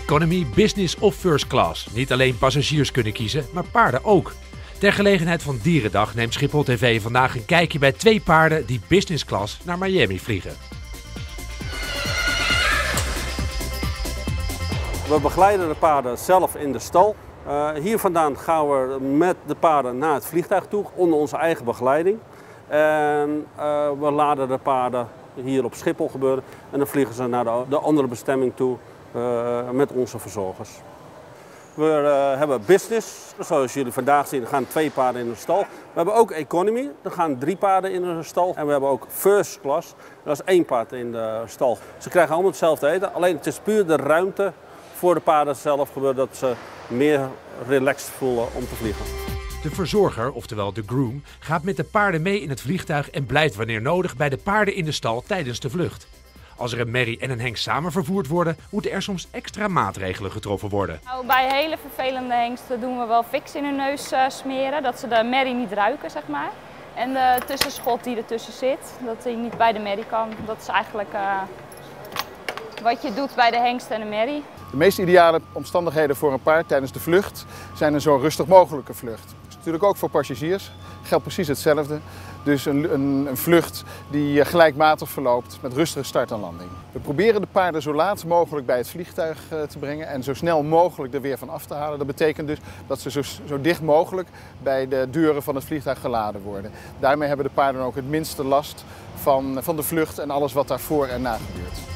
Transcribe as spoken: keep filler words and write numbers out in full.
Economy, business of first class. Niet alleen passagiers kunnen kiezen, maar paarden ook. Ter gelegenheid van Dierendag neemt Schiphol T V vandaag een kijkje bij twee paarden die business class naar Miami vliegen. We begeleiden de paarden zelf in de stal. Uh, hier vandaan gaan we met de paarden naar het vliegtuig toe, onder onze eigen begeleiding. En uh, we laden de paarden hier op Schiphol gebeuren en dan vliegen ze naar de, de andere bestemming toe uh, met onze verzorgers. We uh, hebben business, zoals jullie vandaag zien, er gaan twee paarden in de stal. We hebben ook economy, er gaan drie paarden in de stal. En we hebben ook first class, dat is één paard in de stal. Ze krijgen allemaal hetzelfde eten, alleen het is puur de ruimte voor de paarden zelf gebeurt dat ze meer relaxed voelen om te vliegen. De verzorger, oftewel de groom, gaat met de paarden mee in het vliegtuig en blijft wanneer nodig bij de paarden in de stal tijdens de vlucht. Als er een merrie en een hengst samen vervoerd worden, moeten er soms extra maatregelen getroffen worden. Nou, bij hele vervelende hengsten doen we wel fix in hun neus uh, smeren, dat ze de merrie niet ruiken, zeg maar. En de tussenschot die ertussen zit, dat hij niet bij de merrie kan. Dat is eigenlijk uh, wat je doet bij de hengst en de merrie. De meest ideale omstandigheden voor een paard tijdens de vlucht zijn een zo rustig mogelijke vlucht. Dat is natuurlijk ook voor passagiers, geldt precies hetzelfde. Dus een, een, een vlucht die gelijkmatig verloopt met rustige start en landing. We proberen de paarden zo laat mogelijk bij het vliegtuig te brengen en zo snel mogelijk er weer van af te halen. Dat betekent dus dat ze zo, zo dicht mogelijk bij de deuren van het vliegtuig geladen worden. Daarmee hebben de paarden ook het minste last van, van de vlucht en alles wat daar voor en na gebeurt.